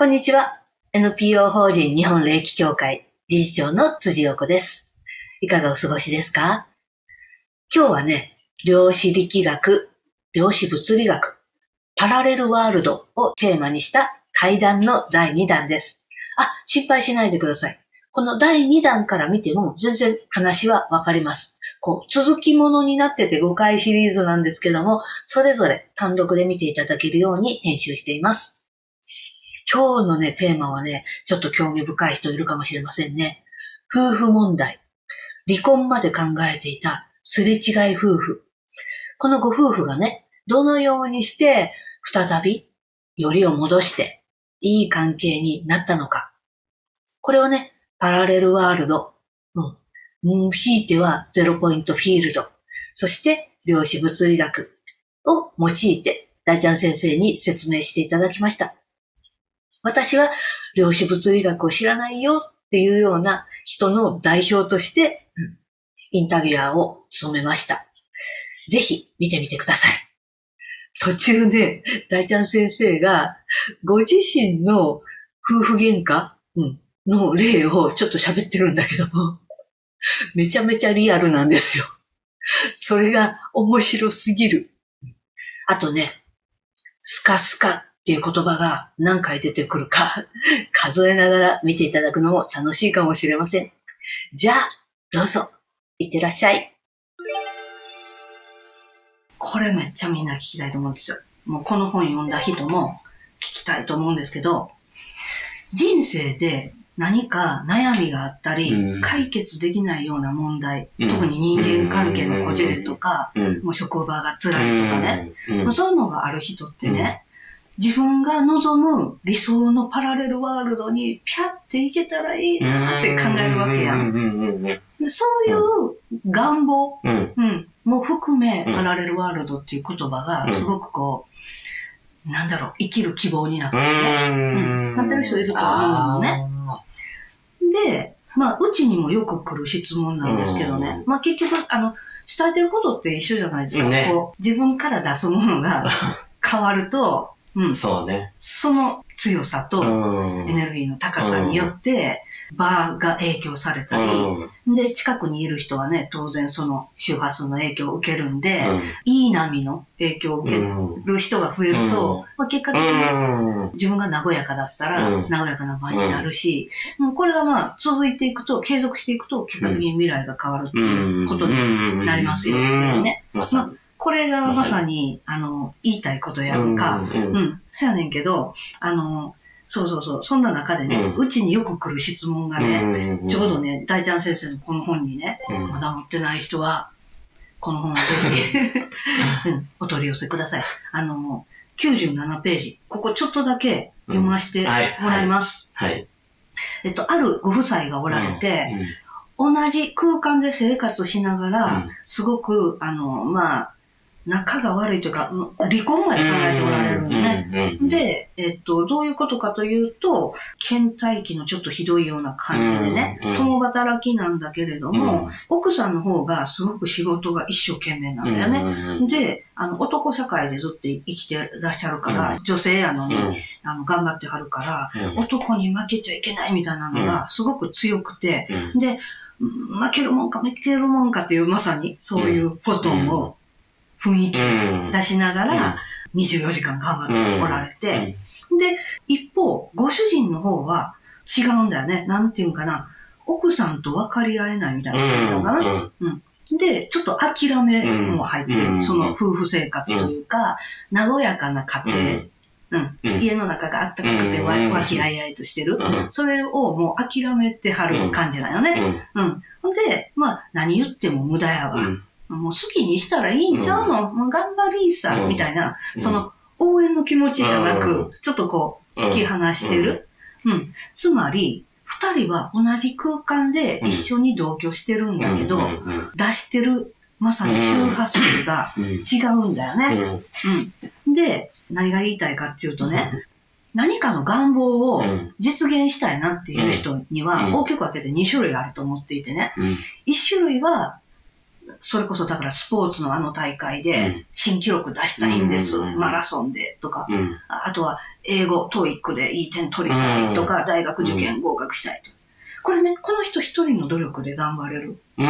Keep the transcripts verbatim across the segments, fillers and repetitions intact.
こんにちは。エヌピーオー 法人日本霊気協会理事長の辻陽子です。いかがお過ごしですか？今日はね、量子力学、量子物理学、パラレルワールドをテーマにした対談のだいにだんです。あ、心配しないでください。このだいにだんから見ても全然話はわかります。こう、続きものになっててごかいシリーズなんですけども、それぞれ単独で見ていただけるように編集しています。今日のね、テーマはね、ちょっと興味深い人いるかもしれませんね。夫婦問題。離婚まで考えていたすれ違い夫婦。このご夫婦がね、どのようにして再びよりを戻していい関係になったのか。これをね、パラレルワールド、うん、ひいてはゼロポイントフィールド、そして量子物理学を用いて大ちゃん先生に説明していただきました。私は量子物理学を知らないよっていうような人の代表として、うん、インタビュアーを務めました。ぜひ見てみてください。途中で大ちゃん先生がご自身の夫婦喧嘩、うん、の例をちょっと喋ってるんだけども、めちゃめちゃリアルなんですよ。それが面白すぎる。あとね、スカスカっていう言葉が何回出てくるか数えながら見ていただくのも楽しいかもしれません。じゃあ、どうぞ、いってらっしゃい。これめっちゃみんな聞きたいと思うんですよ。もうこの本読んだ人も聞きたいと思うんですけど、人生で何か悩みがあったり、うん、解決できないような問題、うん、特に人間関係のこじれとか、うん、もう職場が辛いとかね、うん、そういうのがある人ってね、うん、自分が望む理想のパラレルワールドにピャっていけたらいいなって考えるわけやん。でそういう願望、うんうん、も含め、パラレルワールドっていう言葉がすごくこう、なんだろう、生きる希望になってるね。うん、なってる人いると思うのね。で、まあ、うちにもよく来る質問なんですけどね。まあ、結局、あの、伝えてることって一緒じゃないですか。ね、こう自分から出すものが変わると、うん、そうね。その強さとエネルギーの高さによって、場が影響されたり、で、近くにいる人はね、当然その周波数の影響を受けるんで、うん、いい波の影響を受ける人が増えると、うんまあ、結果的に自分が和やかだったら、うん、和やかな場になるし、うん、これがまあ続いていくと、継続していくと、結果的に未来が変わるっていうことになりますよっていうね。まあこれがまさに、あの、言いたいことやんか。うん、うん。そうやねんけど、あの、そうそうそう。そんな中でね、うち、ん、によく来る質問がね、うんうん、ちょうどね、大ちゃん先生のこの本にね、うん、まだ持ってない人は、この本をぜひ、うん、お取り寄せください。あの、きゅうじゅうななページ、ここちょっとだけ読ませてもらいます。うん、はいはい。えっと、あるご夫妻がおられて、うんうん、同じ空間で生活しながら、うん、すごく、あの、まあ、仲が悪いというか、離婚まで考えておられるのね。で、えっと、どういうことかというと、倦怠期のちょっとひどいような感じでね、うんうん、共働きなんだけれども、うん、奥さんの方がすごく仕事が一生懸命なんだよね。うんうん、で、あの、男社会でずっと生きてらっしゃるから、うん、女性やのに、うん、あの、頑張ってはるから、うん、男に負けちゃいけないみたいなのがすごく強くて、うん、で、負けるもんか負けるもんかっていうまさにそういうことを、うん雰囲気出しながらにじゅうよじかん頑張っておられて、で、一方、ご主人の方は違うんだよね。なんていうんかな。奥さんと分かり合えないみたいな感じなのかな。うん、で、ちょっと諦めも入ってる。その夫婦生活というか、和やかな家庭。うん、家の中があったかくて和気あいあいとしてる。それをもう諦めてはる感じだよね。うん。ほんで、まあ、何言っても無駄やわ。もう好きにしたらいいんちゃうの、うん、もう頑張りーさ、うん、みたいな、その応援の気持ちじゃなく、うん、ちょっとこう、突き放してる。うんうん、つまり、二人は同じ空間で一緒に同居してるんだけど、うん、出してる、まさに周波数が違うんだよね。うん、で、何が言いたいかっていうとね、何かの願望を実現したいなっていう人には大きく分けてに種類あると思っていてね。いち種類は、 それこそだからスポーツのあの大会で新記録出したいんです。うん、マラソンでとか、うん、あとは英語、トーイックでいい点取りたいとか、うん、大学受験合格したいと。これね、この人一人の努力で頑張れること。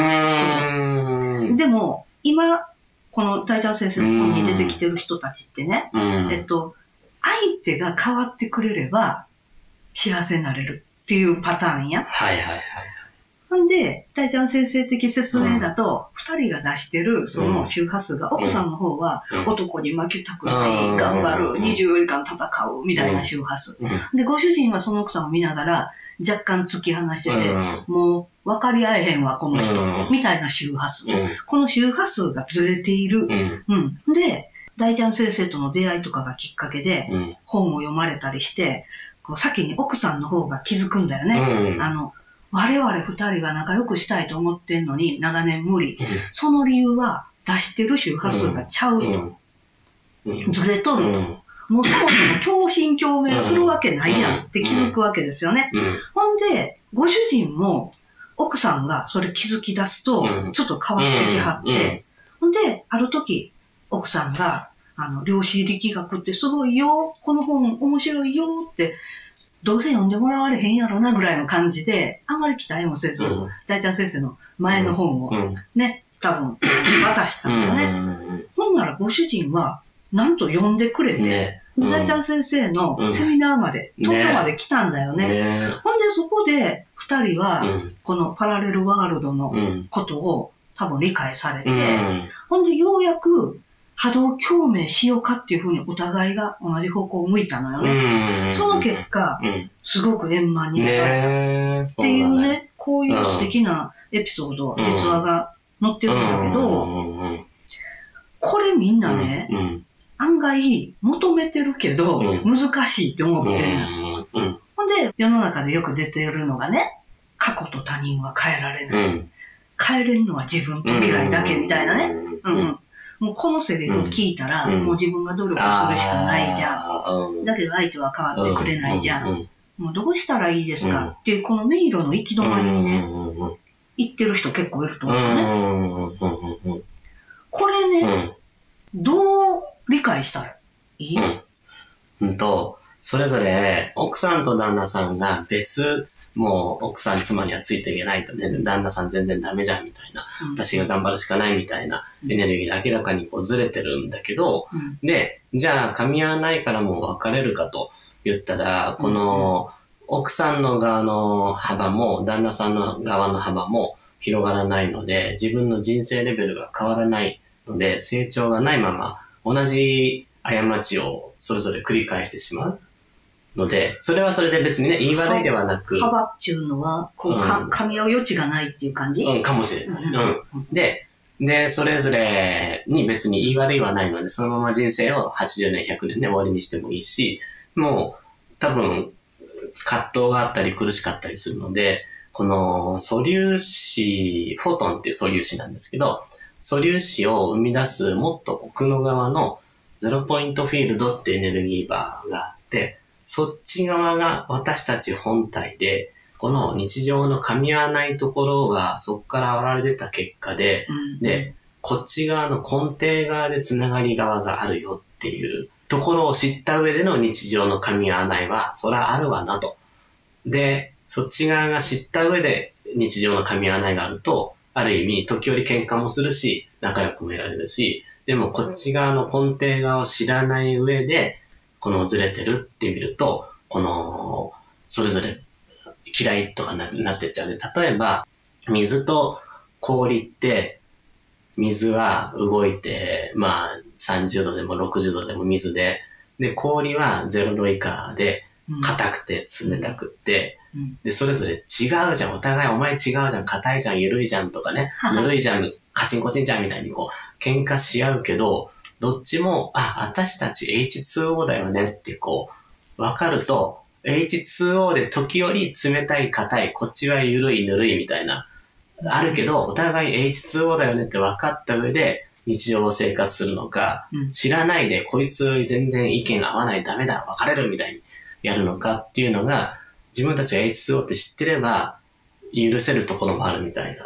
でも、今、この大ちゃん先生の本に出てきてる人たちってね、えっと、相手が変わってくれれば幸せになれるっていうパターンや。 はいはいはい。 ほんで、大ちゃん先生的説明だと、二、うん、人が出してるその周波数が、うん、奥さんの方は、男に負けたくない、うん、頑張る、うん、にじゅうよじかん戦う、みたいな周波数、うん。で、ご主人はその奥さんを見ながら、若干突き放してて、うん、もう分かり合えへんわ、この人、うん、みたいな周波数、うん。この周波数がずれている。うんうん、で、大ちゃん先生との出会いとかがきっかけで、うん、本を読まれたりして、こう先に奥さんの方が気づくんだよね。うん、あの我々二人は仲良くしたいと思ってんのに長年無理。うん、その理由は出してる周波数がちゃう。うんうん、ずれとる。うん、もうそもそも共振共鳴するわけないやんって気づくわけですよね。うんうん、ほんで、ご主人も奥さんがそれ気づき出すとちょっと変わってきはって、ほんで、ある時奥さんがあの量子力学ってすごいよ、この本面白いよってどうせ読んでもらわれへんやろなぐらいの感じで、あんまり期待もせず、うん、大ちゃん先生の前の本をね、うん、多分渡したんだよね。うん、ほんならご主人は、なんと読んでくれて、ね、うん、大ちゃん先生のセミナーまで、うん、東京まで来たんだよね。ねほんでそこで二人は、このパラレルワールドのことを多分理解されて、うん、ほんでようやく、波動共鳴しようかっていうふうにお互いが同じ方向を向いたのよね。その結果、うん、すごく円満になったっていうね、ねこういう素敵なエピソード、うん、実話が載ってるんだけど、うん、これみんなね、うん、案外求めてるけど、うん、難しいって思ってるの、うん。ほんで、世の中でよく出てるのがね、過去と他人は変えられない。うん、変えれるのは自分と未来だけみたいなね。うんうんもうこのセリフを聞いたら、うん、もう自分が努力するしかないじゃん。うん、だけど相手は変わってくれないじゃん。うん、もうどうしたらいいですか、うん、っていうこの迷路の行き止まりにね、うん、行ってる人結構いると思うね。これね、うん、どう理解したらいい、 うんうんと、それぞれ奥さんと旦那さんが別、もう奥さん妻にはついていけないとね、旦那さん全然ダメじゃんみたいな、うん、私が頑張るしかないみたいなエネルギーで明らかにこうずれてるんだけど、うん、で、じゃあ噛み合わないからもう別れるかと言ったら、この奥さんの側の幅も旦那さんの側の幅も広がらないので、自分の人生レベルが変わらないので、成長がないまま同じ過ちをそれぞれ繰り返してしまう。ので、それはそれで別にね、言い悪いではなく。 幅っていうのは、こう、か、うん、噛み合う余地がないっていう感じうん、かもしれない。うん。うん、で、で、それぞれに別に言い悪いはないので、そのまま人生をはちじゅうねん、ひゃくねんで終わりにしてもいいし、もう、多分、葛藤があったり苦しかったりするので、この素粒子、フォトンっていう素粒子なんですけど、素粒子を生み出すもっと奥の側のゼロポイントフィールドってエネルギーバーがあって、そっち側が私たち本体で、この日常の噛み合わないところがそこから現れ出た結果で、うん、で、こっち側の根底側でつながり側があるよっていうところを知った上での日常の噛み合わないは、そりゃあるわなと。で、そっち側が知った上で日常の噛み合わないがあると、ある意味時折喧嘩もするし、仲良くもいられるし、でもこっち側の根底側を知らない上で、このずれてるって見ると、この、それぞれ嫌いとか な, なってっちゃうね。例えば、水と氷って、水は動いて、まあ、さんじゅうどでもろくじゅうどでも水で、で、氷はぜろど以下で、硬くて冷たくって、うん、で、それぞれ違うじゃん。お互いお前違うじゃん。硬いじゃん。緩いじゃんとかね。ぬるいじゃん。カチンコチンじゃんみたいにこう、喧嘩し合うけど、どっちも、あ、私たち エイチツーオー だよねってこう、わかると、エイチツーオー で時折冷たい硬い、こっちは緩いぬるいみたいな、あるけど、お互い エイチツーオー だよねって分かった上で、日常を生活するのか、うん、知らないで、こいつ全然意見合わない、ダメだ、別れるみたいにやるのかっていうのが、自分たちが エイチツーオー って知ってれば、許せるところもあるみたいな。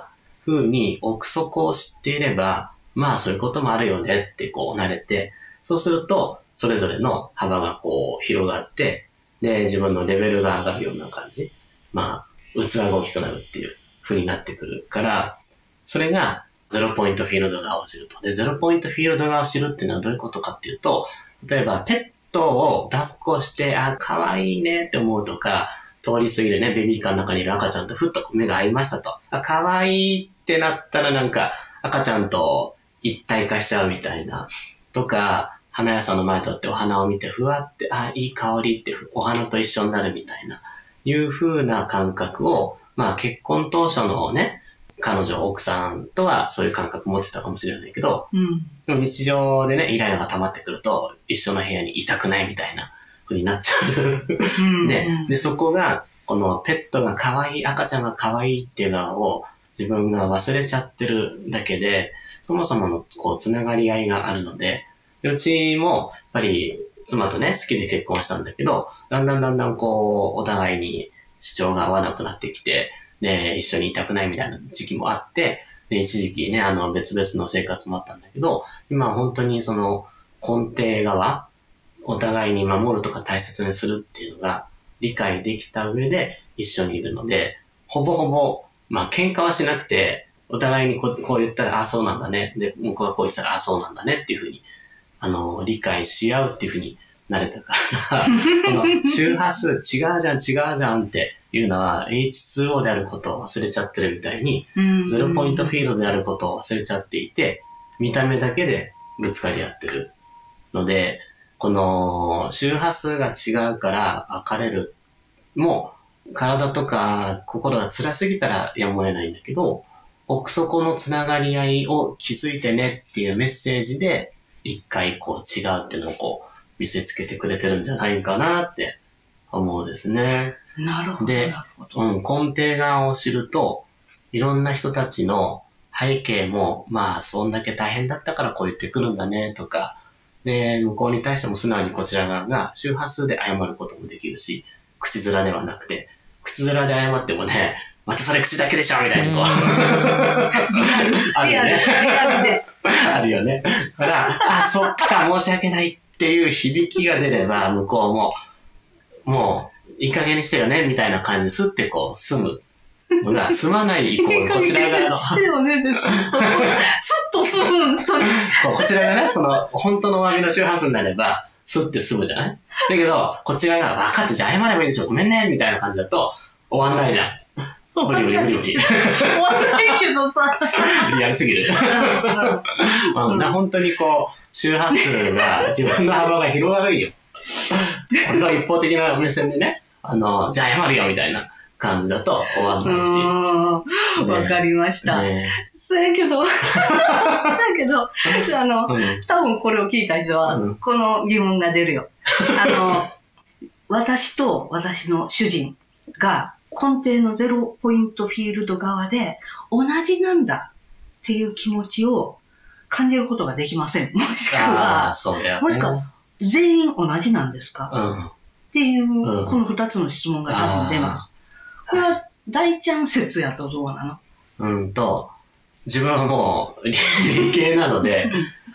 風に奥底を知っていれば、まあそういうこともあるよねってこう慣れて、そうすると、それぞれの幅がこう広がって、で、自分のレベルが上がるような感じ。まあ、器が大きくなるっていう風になってくるから、それがゼロポイントフィールド側を知ると。で、ゼロポイントフィールド側を知るっていうのはどういうことかっていうと、例えばペットを抱っこして、あ、可愛いねって思うとか、通り過ぎるね、ベビーカーの中にいる赤ちゃんとふっと目が合いましたと。あ、可愛いってなったらなんか赤ちゃんと一体化しちゃうみたいな。とか、花屋さんの前とってお花を見てふわって、あ、いい香りってお花と一緒になるみたいな、いう風な感覚を、まあ結婚当初のね、彼女、奥さんとはそういう感覚持ってたかもしれないけど、うん、日常でね、イライラが溜まってくると、一緒の部屋にいたくないみたいな風になっちゃう。で、で、そこが、このペットが可愛い、赤ちゃんが可愛いっていう側を自分が忘れちゃってるだけで、そもそものこう、つながり合いがあるので、うちも、やっぱり、妻とね、好きで結婚したんだけど、だんだんだんだんこう、お互いに主張が合わなくなってきて、で、一緒にいたくないみたいな時期もあって、で、一時期ね、あの、別々の生活もあったんだけど、今は本当にその、根底側、お互いに守るとか大切にするっていうのが理解できた上で一緒にいるので、ほぼほぼ、まあ、喧嘩はしなくて、お互いにこう、こう言ったら、あ、そうなんだね。で、向こうがこう言ったら、あ、そうなんだねっていうふうに、あの、理解し合うっていうふうになれたから、この周波数違うじゃん違うじゃんっていうのは エイチツーオー であることを忘れちゃってるみたいに、ゼロポイントフィールドであることを忘れちゃっていて、見た目だけでぶつかり合ってるので、この周波数が違うから別れる。もう体とか心が辛すぎたらやむを得ないんだけど、奥底のつながり合いを気づいてねっていうメッセージで一回こう違うっていうのをこう見せつけてくれてるんじゃないかなって思うんですね。 なるほど。 で、うん、根底側を知ると、いろんな人たちの背景も、まあ、そんだけ大変だったからこう言ってくるんだねとか、で、向こうに対しても素直にこちら側が周波数で謝ることもできるし、口面ではなくて、口面で謝ってもね、またそれ口だけでしょみたいなこう。あるよね。 リアルです。 あるよね。だから、あ、そっか、申し訳ないっていう響きが出れば、向こうも、もう、いい加減にしてよね、みたいな感じですってこう、済む。のが、済まないイコール、こちら側の。 してよね、です。すっと済む、それ。 そう、こちらがね、その、本当の詫びの周波数になれば、スッて済むじゃない？だけど、こちらが、分かって、じゃあ謝ればいいでしょ、ごめんね、みたいな感じだと、終わんないじゃん。ブリブリブリブリ。 終わんないけどさ。 リアルすぎる。まあ、うん、本当にこう、周波数が、自分の幅が広がるよ。この一方的な目線でね、あの、じゃあ謝るよ、みたいな感じだと終わんないし。 わ、ね、かりました。ね、そうやけど、だけど、あの、うん、多分これを聞いた人は、この疑問が出るよ。あの、私と私の主人が、根底のゼロポイントフィールド側で同じなんだっていう気持ちを感じることができません。もしくは、 そうだよね、 もしくは全員同じなんですか、 うん、 っていう、うん、この二つの質問が多分出ます。これは大ちゃん説やとどうなの？ うんと、自分はもう理系なので、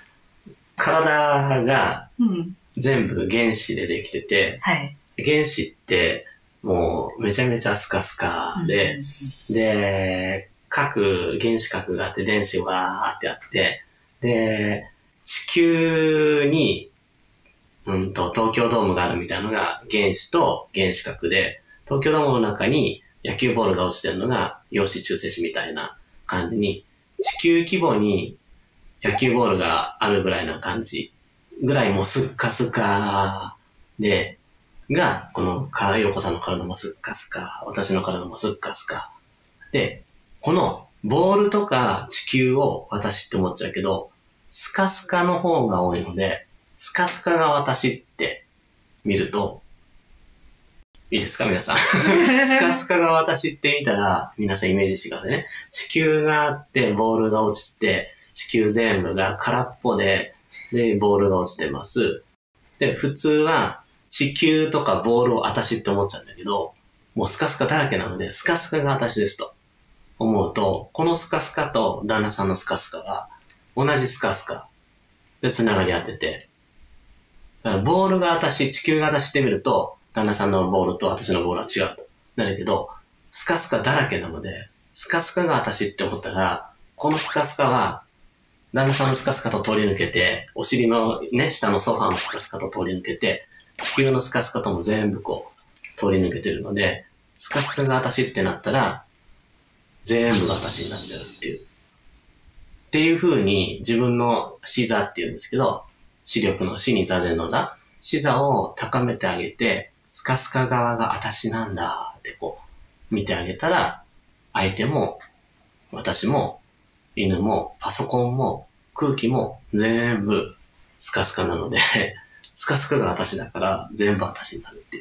体が全部原子でできてて、 はい、 原子ってもうめちゃめちゃスカスカで、うん、で、各原子核があって電子がわーってあって、で、地球に、うんと、東京ドームがあるみたいなのが原子と原子核で、東京ドームの中に野球ボールが落ちてるのが陽子中性子みたいな感じに、地球規模に野球ボールがあるぐらいな感じぐらいもうスッカスカで、が、この、か、ようこさんの体もスッカスカ、私の体もスッカスカ。で、この、ボールとか地球を私って思っちゃうけど、スカスカの方が多いので、スカスカが私って見ると、いいですか皆さん。スカスカが私って見たら、皆さんイメージしてくださいね。地球があって、ボールが落ちて、地球全部が空っぽで、で、ボールが落ちてます。で、普通は、地球とかボールを私って思っちゃうんだけど、もうスカスカだらけなので、スカスカが私ですと。 思うと、このスカスカと旦那さんのスカスカは同じスカスカで繋がり合ってて、だからボールが私、地球が私って見ると、旦那さんのボールと私のボールは違うと。なるけど、スカスカだらけなので、スカスカが私って思ったら、このスカスカは、旦那さんのスカスカと通り抜けて、お尻のね、下のソファーのスカスカと通り抜けて、地球のスカスカとも全部こう、通り抜けてるので、スカスカが私ってなったら、全部が私になっちゃうっていう。っていう風に自分の視座っていうんですけど、視力の視に座禅の座、視座を高めてあげて、スカスカ側が私なんだってこう見てあげたら、相手も私も犬もパソコンも空気も全部スカスカなので、スカスカが私だから全部私になるっていう。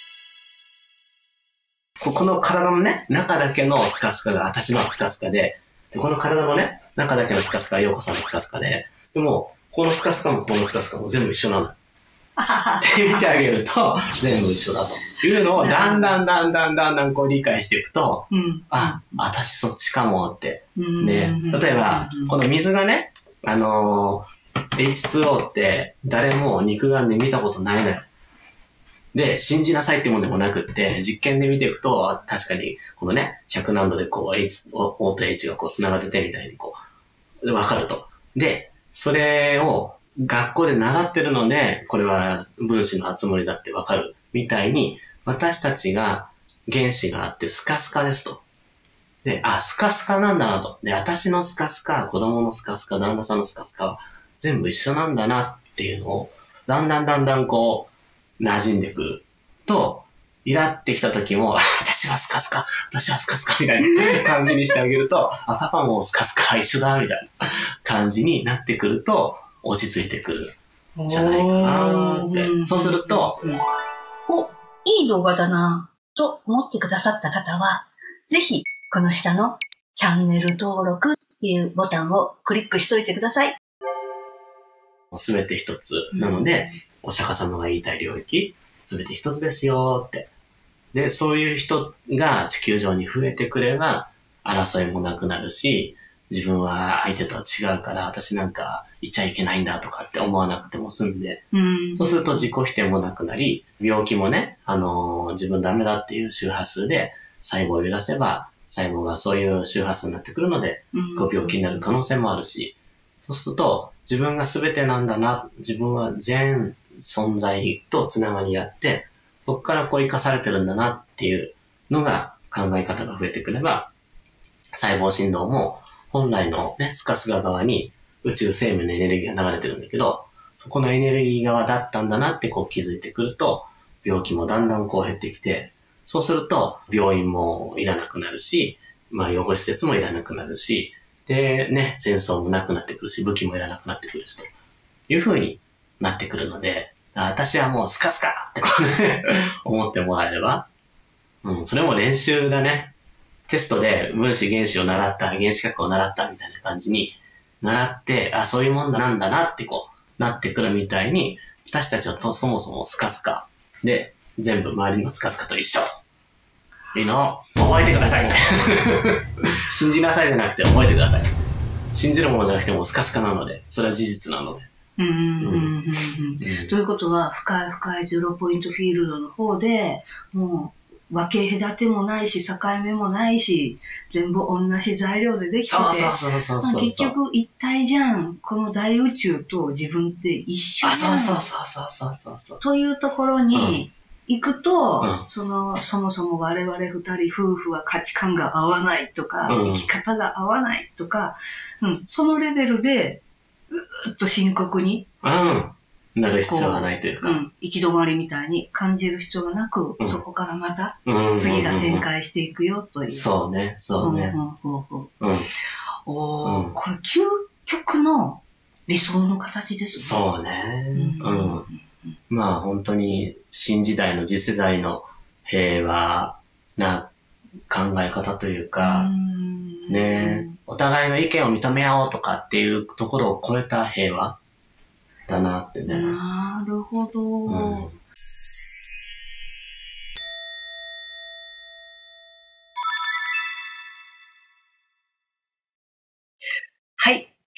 この体のね、中だけのスカスカが私のスカスカで、でこの体のね、中だけのスカスカは陽子さんのスカスカで、でも、このスカスカもこのスカスカも全部一緒なの。って見てあげると、全部一緒だというのをだんだんだんだんだんだんこう理解していくと、うん、あ、私そっちかもって。で、例えば、この水がね、あのー、エイチツーオー って誰も肉眼で見たことないのよ。で、信じなさいってもんでもなくって、実験で見ていくと、確かに、このね、ひゃく何度でこう、H、O と H がこう繋がっててみたいにこう、わかると。で、それを学校で習ってるので、これは分子の集まりだってわかるみたいに、私たちが原子があってスカスカですと。で、あ、スカスカなんだなと。で、私のスカスカ、子供のスカスカ、旦那さんのスカスカは全部一緒なんだなっていうのを、だんだんだんだんこう、馴染んでくると、イラってきた時も、私はスカスカ、私はスカスカみたいな感じにしてあげると、あ、パパもスカスカ一緒だみたいな感じになってくると、落ち着いてくるんじゃないかなって。そうすると、 お、いい動画だなと思ってくださった方は、ぜひこの下のチャンネル登録っていうボタンをクリックしといてください。 すべて一つなので、うん、お釈迦様が言いたい領域、すべて一つですよって。で、そういう人が地球上に増えてくれば、争いもなくなるし、自分は相手とは違うから、私なんかいちゃいけないんだとかって思わなくても済んで、うん、そうすると自己否定もなくなり、病気もね、あのー、自分ダメだっていう周波数で細胞を揺らせば、細胞がそういう周波数になってくるので、ご病気になる可能性もあるし、そうすると、自分が全てなんだな、自分は全存在とつながり合って、そこからこう生かされてるんだなっていうのが考え方が増えてくれば、細胞振動も本来のね、スカスカ側に宇宙生命のエネルギーが流れてるんだけど、そこのエネルギー側だったんだなってこう気づいてくると、病気もだんだんこう減ってきて、そうすると病院もいらなくなるし、まあ養護施設もいらなくなるし、で、ね、戦争もなくなってくるし、武器もいらなくなってくるし、という風になってくるので、私はもうスカスカってこうね、思ってもらえれば、うん、それも練習だね。テストで分子原子を習った、原子核を習ったみたいな感じに習って、あ、そういうもんなんだなってこう、なってくるみたいに、私たちはとそもそもスカスカで、全部周りのスカスカと一緒。いいの覚えてください。信じなさいじゃなくて覚えてください。信じるものじゃなくてもスカスカなので、それは事実なので。 うんうんうんうんうん、ということは、深い深いゼロポイントフィールドの方で、もう分け隔てもないし、境目もないし、全部同じ材料でできてて、 そうそうそうそうそう結局一体じゃん。この大宇宙と自分って一緒じゃん。 あ、そうそうそうそうそうそう。 というところに、うん行くと、 うん、 その、そもそも我々二人夫婦は価値観が合わないとか、うん、生き方が合わないとか、うん、そのレベルで、うーっと深刻に、 うん、なる必要がないというか、 うん、行き止まりみたいに感じる必要がなく、うん、そこからまた、次が展開していくよという。うん、 そうね、そうね。 うんうんうんうん、おー、うん、これ究極の理想の形ですね。 そうね。うん、うんまあ本当に新時代の次世代の平和な考え方というか、ね、お互いの意見を認め合おうとかっていうところを超えた平和だなってね。 なるほど。うん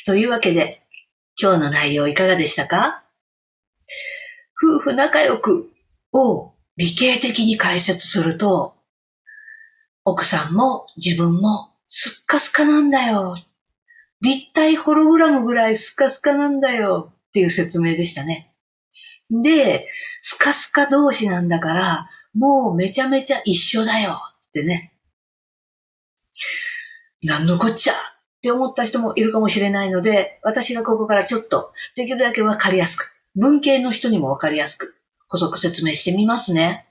というわけで、今日の内容いかがでしたか？夫婦仲良くを理系的に解説すると、奥さんも自分もスッカスカなんだよ。立体ホログラムぐらいスカスカなんだよっていう説明でしたね。で、スカスカ同士なんだから、もうめちゃめちゃ一緒だよってね。なんのこっちゃって思った人もいるかもしれないので、私がここからちょっとできるだけわかりやすく、文系の人にもわかりやすく補足説明してみますね。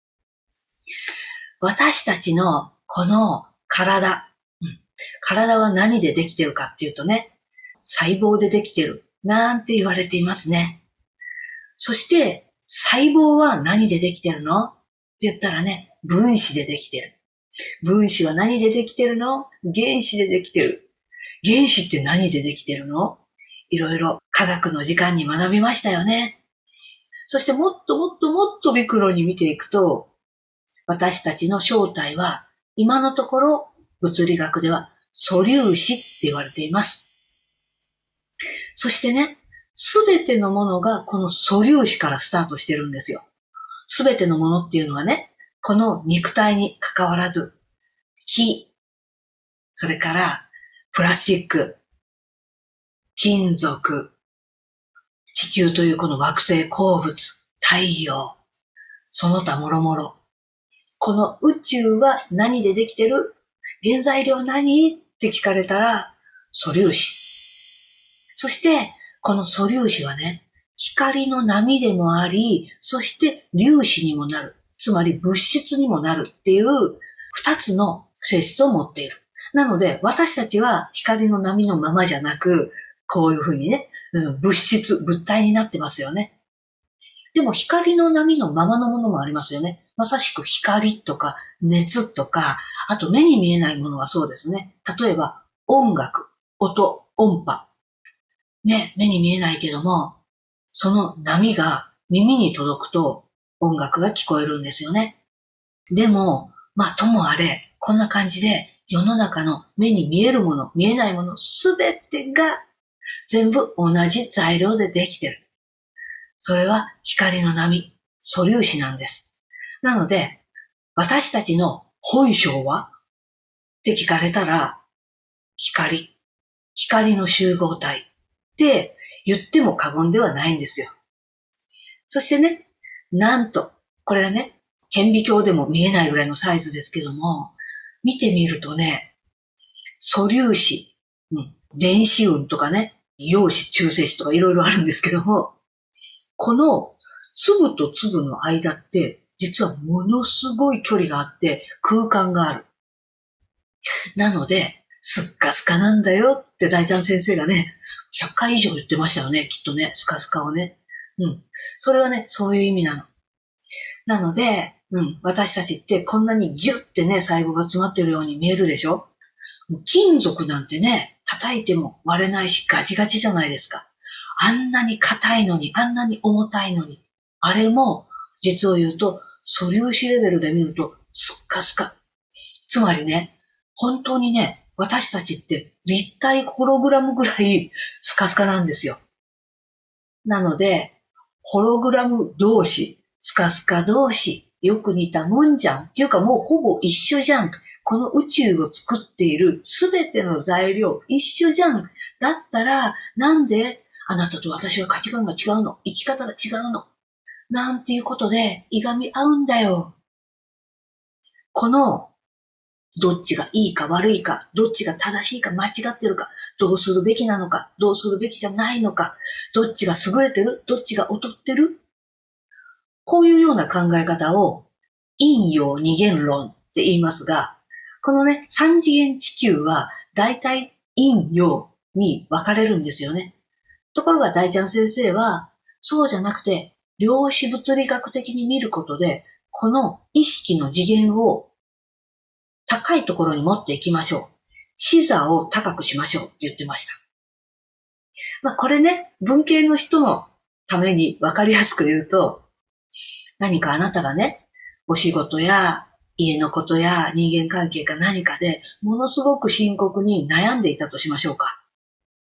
私たちのこの体、うん、体は何でできてるかっていうとね、細胞でできてるなんて言われていますね。そして細胞は何でできてるのって言ったらね、分子でできてる。分子は何でできてるの？原子でできてる。原子って何でできてるの？いろいろ科学の時間に学びましたよね。そしてもっともっともっとビクロに見ていくと、私たちの正体は今のところ物理学では素粒子って言われています。そしてね、すべてのものがこの素粒子からスタートしてるんですよ。すべてのものっていうのはね、この肉体に関わらず、木、それからプラスチック、金属、地球というこの惑星鉱物、太陽、その他もろもろ。この宇宙は何でできてる？原材料何？って聞かれたら、素粒子。そして、この素粒子はね、光の波でもあり、そして粒子にもなる。つまり物質にもなるっていう二つの性質を持っている。なので、私たちは光の波のままじゃなく、こういうふうにね、うん、物質、物体になってますよね。でも光の波のままのものもありますよね。まさしく光とか熱とか、あと目に見えないものはそうですね。例えば音楽、音、音波。ね、目に見えないけども、その波が耳に届くと音楽が聞こえるんですよね。でも、まあともあれ、こんな感じで世の中の目に見えるもの、見えないものすべてが全部同じ材料でできてる。それは光の波、素粒子なんです。なので、私たちの本性はって聞かれたら、光、光の集合体って言っても過言ではないんですよ。そしてね、なんと、これはね、顕微鏡でも見えないぐらいのサイズですけども、見てみるとね、素粒子、うん、電子雲とかね、陽子、中性子とかいろいろあるんですけども、この粒と粒の間って実はものすごい距離があって空間がある。なので、スッカスカなんだよって大ちゃん先生がね、ひゃっかい以上言ってましたよね、きっとね、スカスカをね。うん。それはね、そういう意味なの。なので、うん、私たちってこんなにギュッてね、細胞が詰まってるように見えるでしょ？金属なんてね、叩いても割れないしガチガチじゃないですか。あんなに硬いのに、あんなに重たいのに。あれも、実を言うと、素粒子レベルで見ると、スッカスカ。つまりね、本当にね、私たちって立体ホログラムぐらいスカスカなんですよ。なので、ホログラム同士、スカスカ同士、よく似たもんじゃん。っていうかもうほぼ一緒じゃん。この宇宙を作っているすべての材料一緒じゃん。だったら、なんであなたと私は価値観が違うの。生き方が違うの。なんていうことで、いがみ合うんだよ。この、どっちがいいか悪いか、どっちが正しいか間違ってるか、どうするべきなのか、どうするべきじゃないのか、どっちが優れてる、どっちが劣ってる。こういうような考え方を、陰陽二元論って言いますが、このね、三次元地球は、だいたい陰陽に分かれるんですよね。ところが大ちゃん先生は、そうじゃなくて、量子物理学的に見ることで、この意識の次元を高いところに持っていきましょう。視座を高くしましょうって言ってました。まあこれね、文系の人のために分かりやすく言うと、何かあなたがね、お仕事や家のことや人間関係か何かでものすごく深刻に悩んでいたとしましょうか。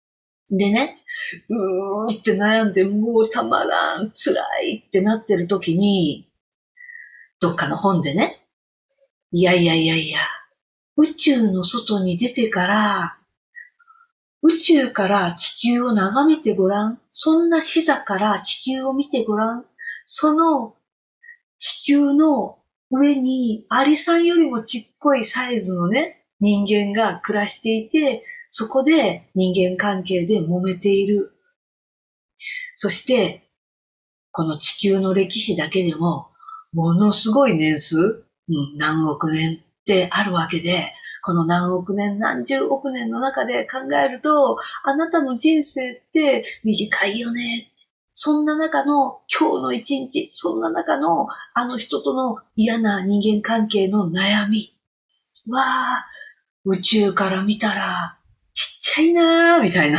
でね、うーって悩んで、もうたまらん、辛いってなってる時に、どっかの本でね、いやいやいやいや、宇宙の外に出てから、宇宙から地球を眺めてごらん。そんな視座から地球を見てごらん。その地球の上にアリさんよりもちっこいサイズのね、人間が暮らしていて、そこで人間関係で揉めている。そして、この地球の歴史だけでも、ものすごい年数、うん、何億年ってあるわけで、この何億年、何十億年の中で考えると、あなたの人生って短いよね。そんな中の今日の一日、そんな中のあの人との嫌な人間関係の悩み。わあ、宇宙から見たらちっちゃいなーみたいな。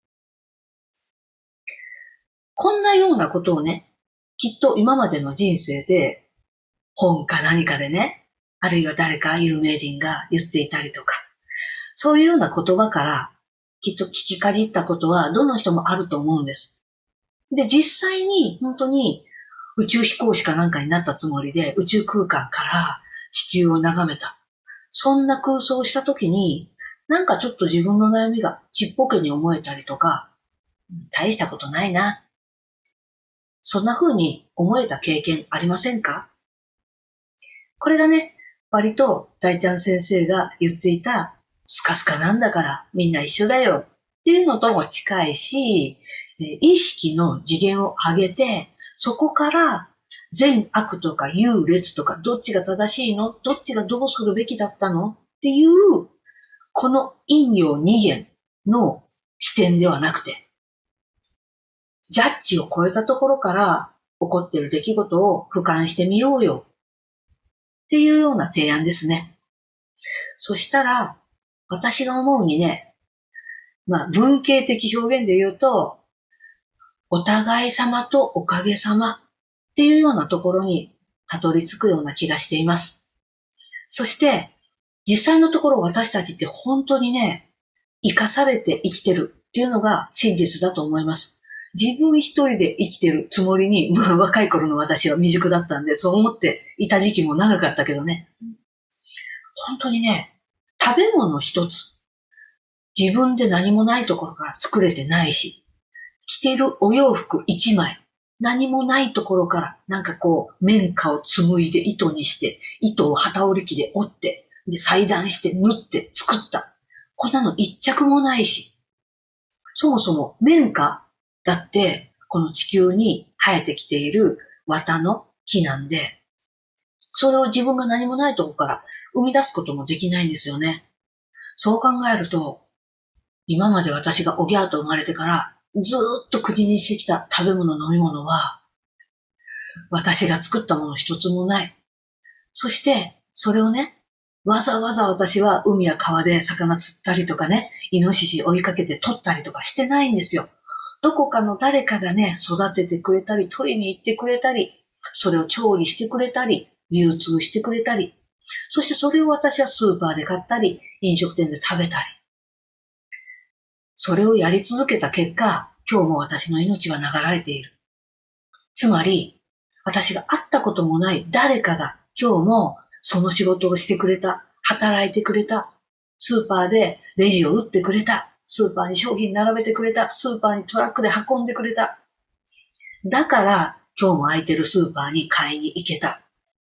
こんなようなことをね、きっと今までの人生で本か何かでね、あるいは誰か有名人が言っていたりとか、そういうような言葉からきっと聞きかじったことはどの人もあると思うんです。で、実際に本当に宇宙飛行士かなんかになったつもりで宇宙空間から地球を眺めた。そんな空想をしたときに、なんかちょっと自分の悩みがちっぽけに思えたりとか、大したことないな。そんな風に思えた経験ありませんか？これがね、割と大ちゃん先生が言っていたスカスカなんだからみんな一緒だよっていうのとも近いし、意識の次元を上げて、そこから善悪とか優劣とかどっちが正しいの？どっちがどうするべきだったの？っていう、この陰陽二元の視点ではなくて、ジャッジを超えたところから起こっている出来事を俯瞰してみようよっていうような提案ですね。そしたら、私が思うにね、まあ文系的表現で言うと、お互い様とおかげさまっていうようなところにたどり着くような気がしています。そして、実際のところ私たちって本当にね、生かされて生きてるっていうのが真実だと思います。自分一人で生きてるつもりに、まあ若い頃の私は未熟だったんで、そう思っていた時期も長かったけどね。本当にね、食べ物一つ、自分で何もないところから作れてないし、着てるお洋服一枚、何もないところからなんかこう、綿花を紡いで糸にして、糸を旗織り機で折って、で裁断して縫って作った。こんなの一着もないし、そもそも綿花だって、この地球に生えてきている綿の木なんで、それを自分が何もないところから生み出すこともできないんですよね。そう考えると、今まで私がおぎゃーと生まれてからずーっと口にしてきた食べ物飲み物は、私が作ったもの一つもない。そして、それをね、わざわざ私は海や川で魚釣ったりとかね、イノシシ追いかけて取ったりとかしてないんですよ。どこかの誰かがね、育ててくれたり、取りに行ってくれたり、それを調理してくれたり、流通してくれたり、そしてそれを私はスーパーで買ったり、飲食店で食べたり。それをやり続けた結果、今日も私の命は流れている。つまり、私が会ったこともない誰かが今日もその仕事をしてくれた、働いてくれた、スーパーでレジを打ってくれた、スーパーに商品並べてくれた、スーパーにトラックで運んでくれた。だから今日も空いてるスーパーに買いに行けた。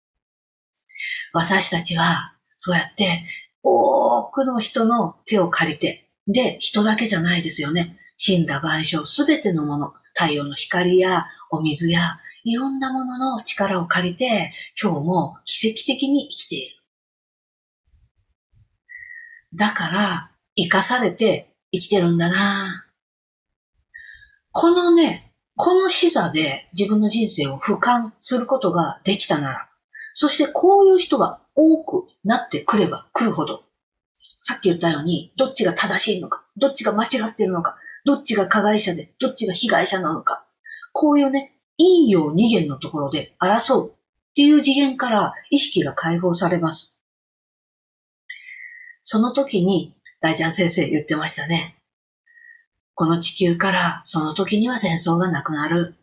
私たちはそうやって多くの人の手を借りて、で、人だけじゃないですよね。死んだ万象すべてのもの、太陽の光やお水やいろんなものの力を借りて、今日も奇跡的に生きている。だから、生かされて生きてるんだな。このね、この視座で自分の人生を俯瞰することができたなら、そしてこういう人が多くなってくれば来るほど、さっき言ったように、どっちが正しいのか、どっちが間違っているのか、どっちが加害者で、どっちが被害者なのか、こういうね、陰陽二元のところで争うっていう次元から意識が解放されます。その時に、大ちゃん先生言ってましたね。 この地球からその時には戦争がなくなる。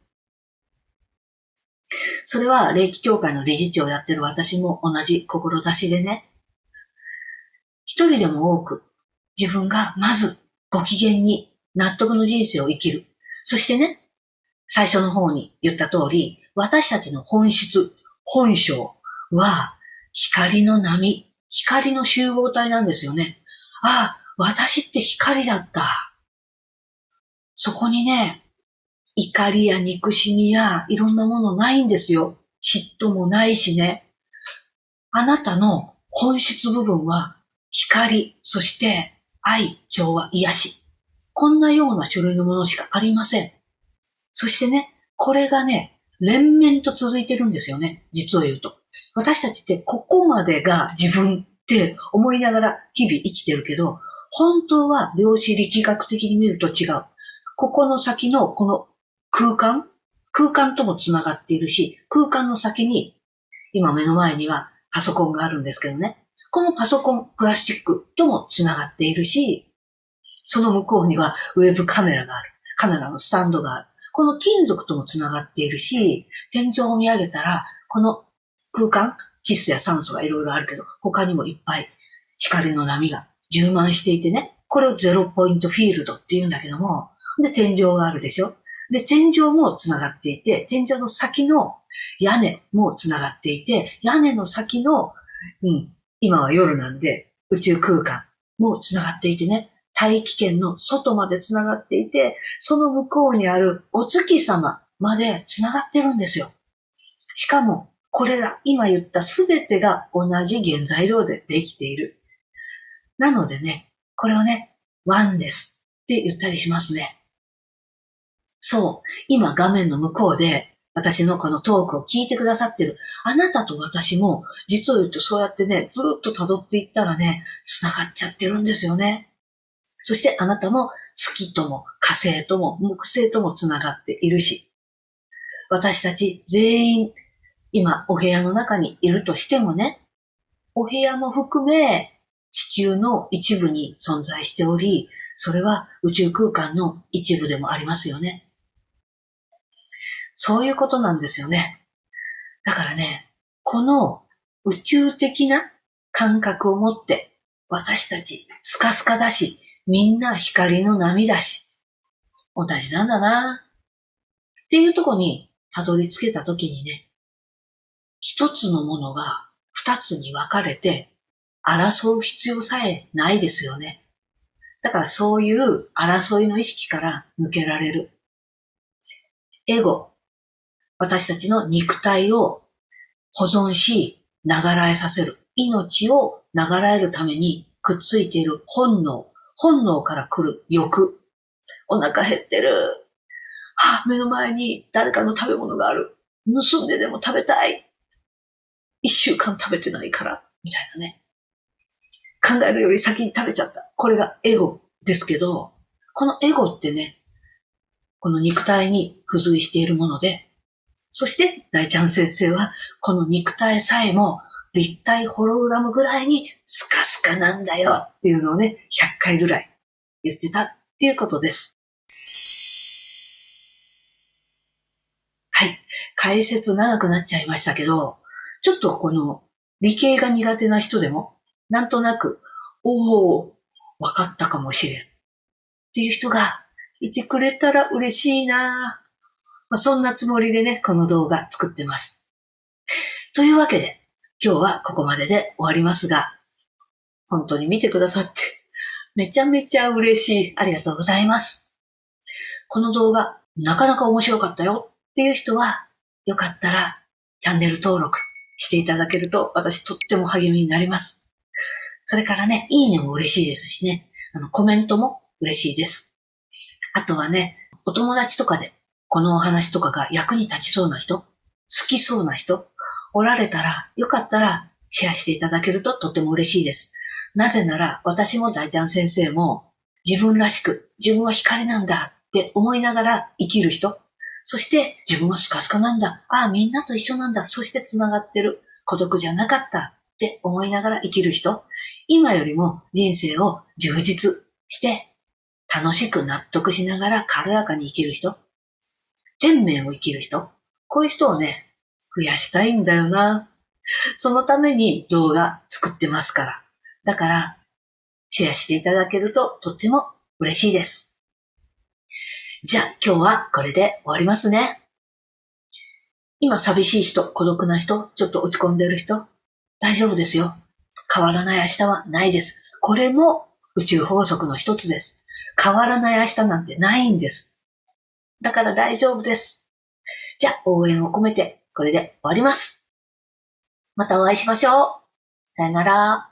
それは霊気協会の理事長をやってる私も同じ志でね、一人でも多く自分がまずご機嫌に納得の人生を生きる。そしてね、最初の方に言った通り、私たちの本質、本性は光の波、光の集合体なんですよね。ああ、私って光だった。そこにね、怒りや憎しみやいろんなものないんですよ。嫉妬もないしね。あなたの本質部分は光、そして愛、調和、癒し。こんなような種類のものしかありません。そしてね、これがね、連綿と続いてるんですよね。実を言うと。私たちってここまでが自分って思いながら日々生きてるけど、本当は量子力学的に見ると違う。ここの先のこの空間空間ともつながっているし、空間の先に今目の前にはパソコンがあるんですけどね。このパソコン、プラスチックともつながっているし、その向こうにはウェブカメラがある。カメラのスタンドがある。この金属ともつながっているし、天井を見上げたら、この空間、窒素や酸素がいろいろあるけど、他にもいっぱい光の波が充満していてね、これをゼロポイントフィールドって言うんだけども、で、天井があるでしょ。で、天井もつながっていて、天井の先の屋根もつながっていて、屋根の先の、うん、今は夜なんで宇宙空間もつながっていてね、大気圏の外までつながっていて、その向こうにあるお月様までつながってるんですよ。しかも、これら今言ったすべてが同じ原材料でできている。なのでね、これをね、ワンネスって言ったりしますね。そう、今画面の向こうで私のこのトークを聞いてくださってるあなたと私も、実を言うとそうやってね、ずーっと辿っていったらね、繋がっちゃってるんですよね。そしてあなたも月とも火星とも木星とも繋がっているし、私たち全員今お部屋の中にいるとしてもね、お部屋も含め地球の一部に存在しており、それは宇宙空間の一部でもありますよね。そういうことなんですよね。だからね、この宇宙的な感覚を持って私たちスカスカだし、みんな光の波だし、同じなんだなっていうとこにたどり着けたときにね、一つのものが二つに分かれて争う必要さえないですよね。だからそういう争いの意識から抜けられる。エゴ、私たちの肉体を保存し、流らえさせる。命を流らえるためにくっついている本能。本能から来る欲。お腹減ってる。はあ、目の前に誰かの食べ物がある。盗んででも食べたい。一週間食べてないから。みたいなね。考えるより先に食べちゃった。これがエゴですけど、このエゴってね、この肉体に付随しているもので、そして大ちゃん先生はこの肉体さえも立体ホログラムぐらいにスカスカなんだよっていうのをね、ひゃっかいぐらい言ってたっていうことです。はい。解説長くなっちゃいましたけど、ちょっとこの理系が苦手な人でもなんとなく、おー、わかったかもしれんっていう人がいてくれたら嬉しいなぁ。まあ、そんなつもりでね、この動画作ってます。というわけで、今日はここまでで終わりますが、本当に見てくださってめちゃめちゃ嬉しい。ありがとうございます。この動画、なかなか面白かったよっていう人は、よかったらチャンネル登録していただけると私とっても励みになります。それからね、いいねも嬉しいですしね、あのコメントも嬉しいです。あとはね、お友達とかでこのお話とかが役に立ちそうな人、好きそうな人、おられたら、よかったらシェアしていただけるととっても嬉しいです。なぜなら、私も大ちゃん先生も自分らしく、自分は光なんだって思いながら生きる人、そして自分はスカスカなんだ、ああみんなと一緒なんだ、そして繋がってる、孤独じゃなかったって思いながら生きる人、今よりも人生を充実して楽しく納得しながら軽やかに生きる人、天命を生きる人、こういう人をね、増やしたいんだよな。そのために動画作ってますから。だから、シェアしていただけるととっても嬉しいです。じゃあ今日はこれで終わりますね。今寂しい人、孤独な人、ちょっと落ち込んでる人、大丈夫ですよ。変わらない明日はないです。これも宇宙法則の一つです。変わらない明日なんてないんです。だから大丈夫です。じゃあ応援を込めてこれで終わります。またお会いしましょう。さよなら。